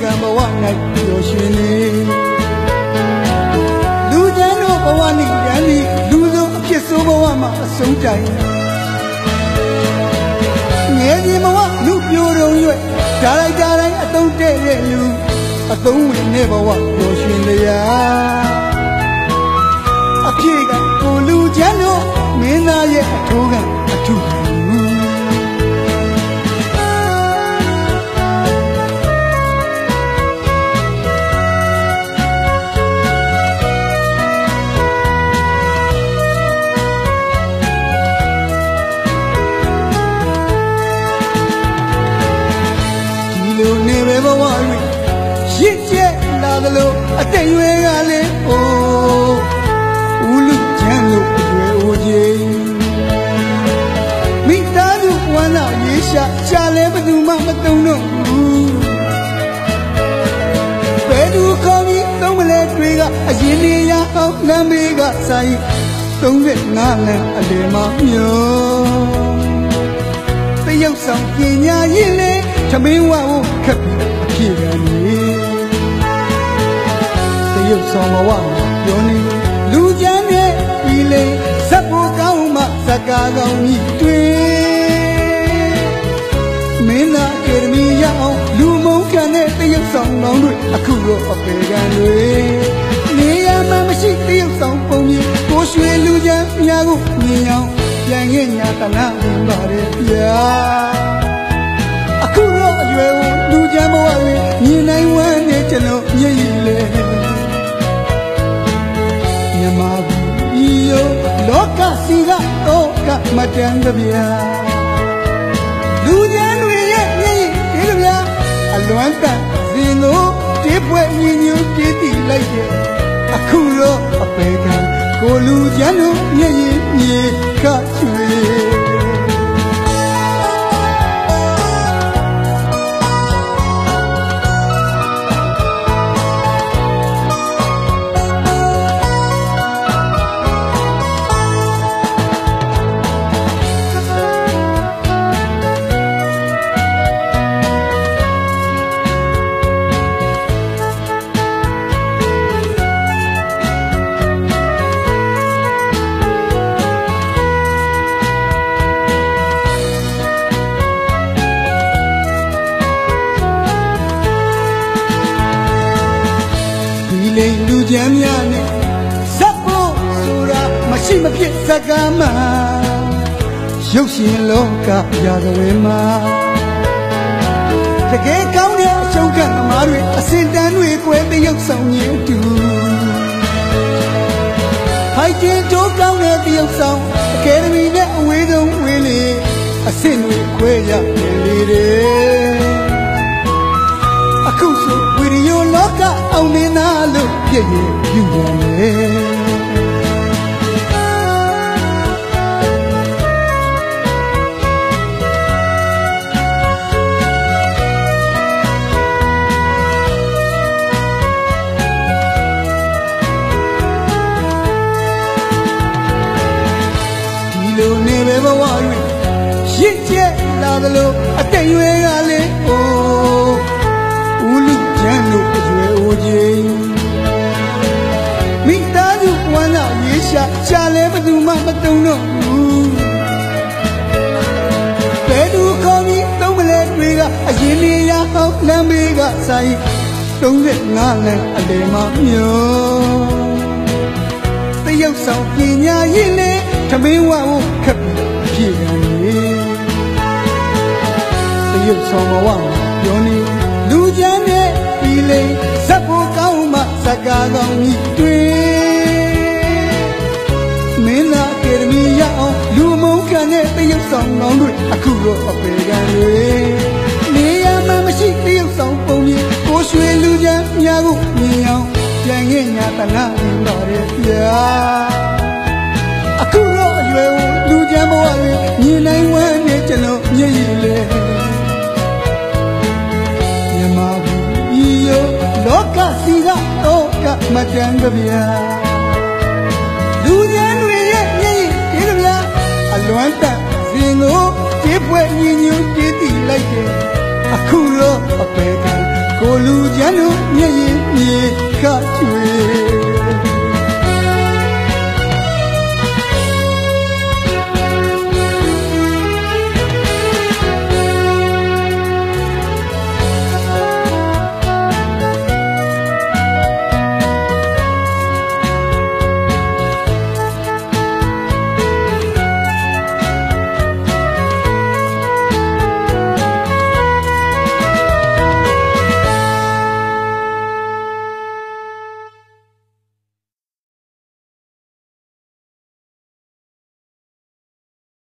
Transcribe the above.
ကံဘဝ၌ပျော်ရွှင်နေလူချမ်းတို့ဘဝ၌ရန်သည်လူဆုံးအဖြစ်ဆိုးဘဝမှာအဆုံးတိုင်ငယ်စဉ်ဘဝလူပြိုတုံရွယ်ဒါလိုက်ဒါတိုင်းအတုံးတဲ့ရဲ့လူအသုံးဝင်တဲ့ဘဝပျော်ရွှင်လျာအဖြစ်ကကိုလူချမ်းတို့မင်းသားရဲ့အထိုးကအထုခံဘဝရစ်ရစ်ကျက်လာသလိုအတိတ်ရွယ်ကလည်းဦးလူချမ်းလို့ရွယ်အိုခြင်းမိသားစုဝမ်းသာရေးရှာလဲဘယ်သူမှမတုံ့တော့ဘူးဘယ်သူခေါ်ပြီးသုံးမလဲတွေကအရင်နေရအောင်လမ်းမေးကဆိုင်35လမ်းအလယ်မှာမျောတရုပ်ဆောင်ပညာရင်လေသမင်းဝဝခက်ပြီးဖြစ်ရနေတရုပ်ဆောင်ဘဝမှာပြောနေလူချမ်းတဲ့ဒီလေဇက်ဖို့ကောင်းမှဇက်ကားကောင်းကြီးတွေ့မင်းသားအကယ်ဒမီရအောင်လူမုန်းခံတဲ့တရုပ်ဆောင်ကောင်းတွေအခုတော့အပေကံတွေနေရမှမရှိတရုပ်ဆောင်ပုံကြီးကိုရွှေလူချမ်းများကိုမြင်အောင်ပြန်ငဲ့ညာတနာဝင်ပါတယ်ဗျာအခုတော့အရွယ်ကိုလူချမ်းဘဝတွေမြင်နိုင်ဝမ်းနဲ့ကျွန်တော်မျက်ရည်လေမြမဘူးယောလောကစီကတော့ကမတန်ကြဗျာလူချမ်းတွေရဲ့မျက်ရည်ဒီလိုဗျာအလွမ်းတန်စင်ကိုတိပွဲညီညွတ်တည်တည်လိုက်ရဲ့အခုတော့အပေကံကိုလူချမ်းတို့မျက်ရည်မြေခချွေလူချမ်းများနဲ့ဇက်ဖို့ဆိုတာမရှိမဖြစ်ဇက်ကားမှာရုပ်ရှင်လောကရာဇဝဲမှာတကယ်ကောင်းတဲ့အချုပ်ကသမားတွေအစင်တန်းတွေကွဲတရုပ်ဆောင်ရည်တူဟိုက်တင်တိုးကောင်းတဲ့တရုပ်ဆောင်အကယ်ဒမီနဲ့အဝေးဆုံးဝေးလေအစင်တွေခွဲရနေလေတယ်အခုဆိုဝီဒီယိုလောကအောင်နေတာလို့ပြည့်ရပြုရမယ်ဒီလိုနေပဲဘဝရစ်ရစ်ကျက်လာသလိုအတိတ်ရွယ်ကလည်းဦးလူချမ်းတို့ရွယ်အိုခြင်းမိသားစုဝမ်းသာရေးရှာလဲဘယ်သူမှမတုံ့တော့ဘူးဘယ်သူခေါ်ပြီးသုံးမလဲတွေကအရင်နေရအောင်လမ်းမေးကဆိုင်35လမ်းအလယ်မှာမျောတရုပ်ဆောင်ပညာရင်လေသမင်းဝဝခက်ပြီးဖြစ်ရနေတရုပ်ဆောင်ဘဝမှာပြောနေလူချမ်းတဲ့ဒီလေဇက်ဖို့ကောင်းမှဇက်ကားကောင်းကြီးတွေ့မင်းသားအကယ်ဒမီရအောင်လူမုန်းခံတဲ့တရုပ်ဆောင်ကောင်းတွေအခုတော့အပေကံတွေနေရမှမရှိတရုပ်ဆောင်ပုံကြီးကိုရွှေလူချမ်းများကိုမြင်အောင်ပြန်ငဲ့ညာတနာဝင်ပါတယ်ဗျာအခုတော့အရွယ်ကိုလူချမ်းဘဝတွေမြင်နိုင်ဝမ်းနဲ့ကျွန်တော်မျက်ရည်လေလောကစီကတော့ကမတန်ကြဗျာလူချမ်းတွေရဲ့မျက်ရည်ဒီလိုဗျာအလွမ်းတန်စင်ကိုတိပွဲညီညွတ်တည်တည်လိုက်ရဲ့အခုတော့အပေကံကိုလူချမြေခတ်ွေ